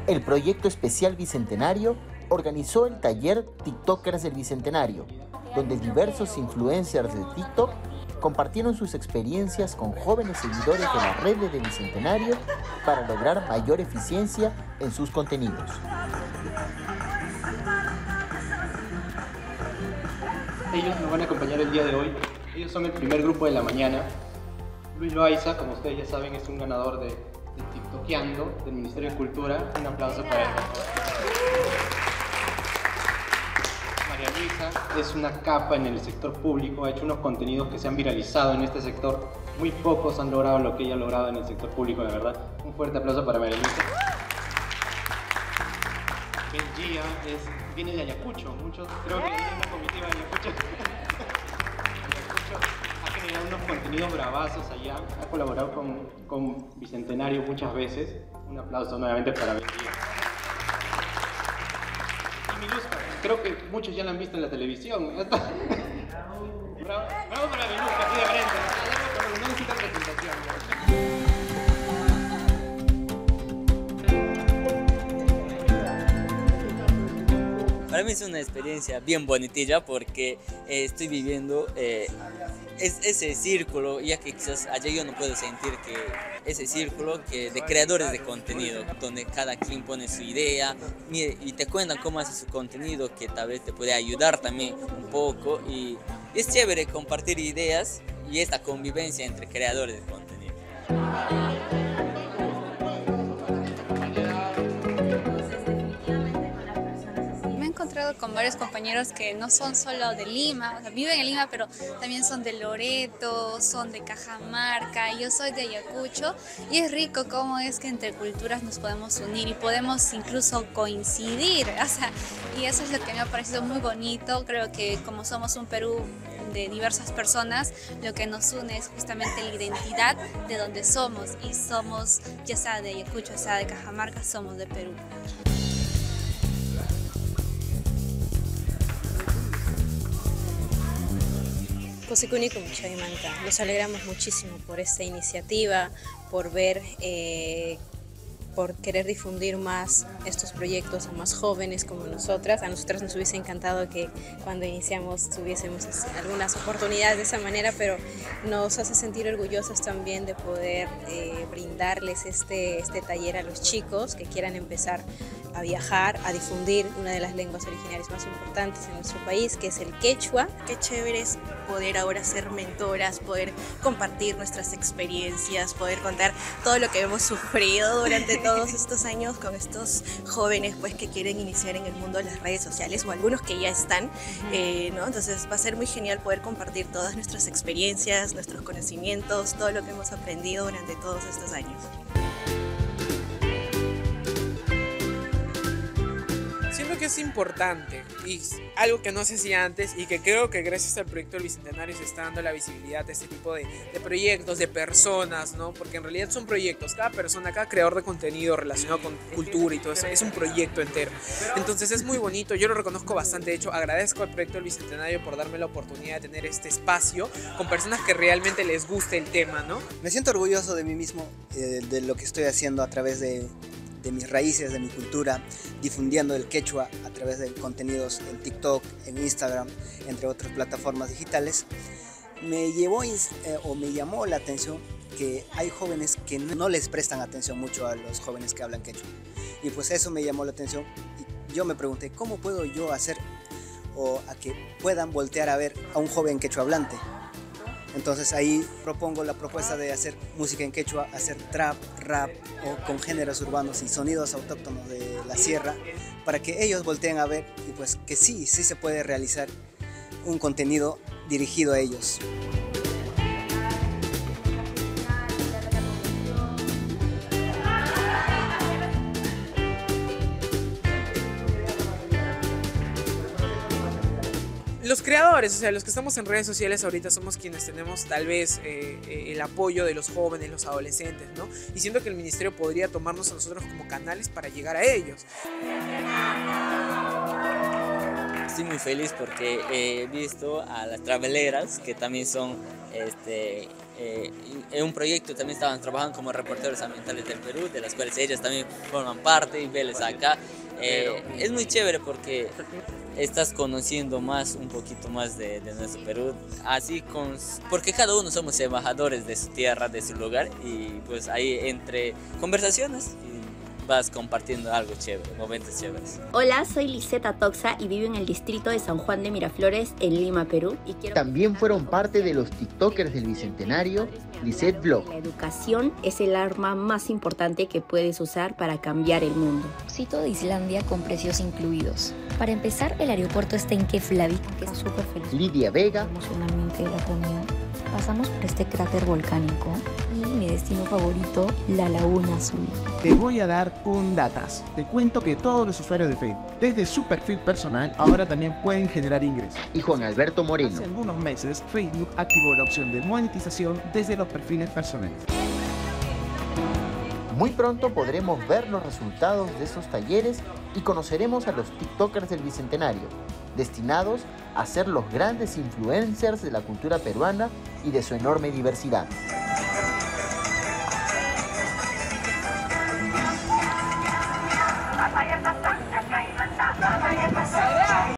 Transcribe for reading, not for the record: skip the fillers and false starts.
El proyecto especial Bicentenario organizó el taller TikTokers del Bicentenario, donde diversos influencers de TikTok compartieron sus experiencias con jóvenes seguidores de la red de Bicentenario para lograr mayor eficiencia en sus contenidos. Ellos nos van a acompañar el día de hoy. Ellos son el primer grupo de la mañana. Luis Loaiza, como ustedes ya saben, es un ganador de TikTokeando del Ministerio de Cultura. Un aplauso para él. María Luisa es una capa en el sector público, ha hecho unos contenidos que se han viralizado en este sector. Muy pocos han logrado lo que ella ha logrado en el sector público, la verdad. Un fuerte aplauso para María Luisa. Benjía viene de Ayacucho, muchos creo que viene una comitiva de Ayacucho. Ayacucho ha generado unos contenidos bravazos allá, ha colaborado con Bicentenario muchas veces. Un aplauso nuevamente para Benjía. Y Miluska, creo que muchos ya la han visto en la televisión. Bravo para Miluska, así de frente. No necesita presentación. Para mí es una experiencia bien bonitilla porque estoy viviendo ese círculo, ya que quizás allá yo no puedo sentir que ese círculo de creadores de contenido, donde cada quien pone su idea y te cuentan cómo hace su contenido, que tal vez te puede ayudar también un poco, y es chévere compartir ideas y esta convivencia entre creadores de contenido. Con varios compañeros que no son solo de Lima, o sea, viven en Lima, pero también son de Loreto, son de Cajamarca, yo soy de Ayacucho, y es rico cómo es que entre culturas nos podemos unir y podemos incluso coincidir, o sea, y eso es lo que me ha parecido muy bonito. Creo que como somos un Perú de diversas personas, lo que nos une es justamente la identidad de donde somos, y somos, ya sea de Ayacucho, ya sea de Cajamarca, somos de Perú. Kusikuni Kumchaymanta. Nos alegramos muchísimo por esta iniciativa, por por querer difundir más estos proyectos a más jóvenes como nosotras. A nosotras nos hubiese encantado que cuando iniciamos tuviésemos algunas oportunidades de esa manera, pero nos hace sentir orgullosas también de poder brindarles este taller a los chicos que quieran empezar a viajar, a difundir una de las lenguas originarias más importantes en nuestro país, que es el quechua. Qué chévere es poder ahora ser mentoras, poder compartir nuestras experiencias, poder contar todo lo que hemos sufrido durante todos estos años con estos jóvenes pues que quieren iniciar en el mundo de las redes sociales, o algunos que ya están, ¿no? Entonces va a ser muy genial poder compartir todas nuestras experiencias, nuestros conocimientos, todo lo que hemos aprendido durante todos estos años. Siento que es importante y algo que no se hacía antes, y que creo que gracias al proyecto del Bicentenario se está dando la visibilidad de este tipo de proyectos, de personas, ¿no? Porque en realidad son proyectos, cada persona, cada creador de contenido relacionado con cultura y todo eso es un proyecto entero. Entonces es muy bonito, yo lo reconozco bastante. De hecho, agradezco al proyecto del Bicentenario por darme la oportunidad de tener este espacio con personas que realmente les guste el tema, ¿no? Me siento orgulloso de mí mismo, de lo que estoy haciendo a través de mis raíces, de mi cultura, difundiendo el quechua a través de contenidos en TikTok, en Instagram, entre otras plataformas digitales. Me llamó la atención que hay jóvenes que no les prestan atención mucho a los jóvenes que hablan quechua. Y pues eso me llamó la atención, y yo me pregunté, ¿cómo puedo yo hacer a que puedan voltear a ver a un joven quechua hablante? Entonces ahí propongo la propuesta de hacer música en quechua, hacer trap, rap o con géneros urbanos y sonidos autóctonos de la sierra, para que ellos volteen a ver y pues que sí se puede realizar un contenido dirigido a ellos. Los creadores, o sea, los que estamos en redes sociales ahorita somos quienes tenemos tal vez el apoyo de los jóvenes, los adolescentes, ¿no? Y siento que el ministerio podría tomarnos a nosotros como canales para llegar a ellos. estoy muy feliz porque he visto a las traveleras que también son en un proyecto, también estaban trabajando como reporteros ambientales del Perú, de las cuales ellas también forman parte y verles acá. Es muy chévere porque estás conociendo un poquito más de nuestro Perú, porque cada uno somos embajadores de su tierra, de su lugar, y pues ahí entre conversaciones vas compartiendo algo chévere, momentos chéveres. Hola, soy Lisette Atoxa y vivo en el distrito de San Juan de Miraflores, en Lima, Perú. Y También fueron parte de los TikTokers del Bicentenario, Lisette Vlog. La educación es el arma más importante que puedes usar para cambiar el mundo. Sitio de Islandia con precios incluidos. Para empezar, el aeropuerto está en Keflavik, que es súper feliz. Lidia Vega. Emocionalmente la reunión. Pasamos por este cráter volcánico y mi destino favorito, la Laguna Azul. Te voy a dar un datas. Te cuento que todos los usuarios de Facebook, desde su perfil personal, ahora también pueden generar ingresos. Y Juan Alberto Moreno. Hace algunos meses, Facebook activó la opción de monetización desde los perfiles personales. Muy pronto podremos ver los resultados de esos talleres y conoceremos a los TikTokers del Bicentenario, destinados a ser los grandes influencers de la cultura peruana y de su enorme diversidad.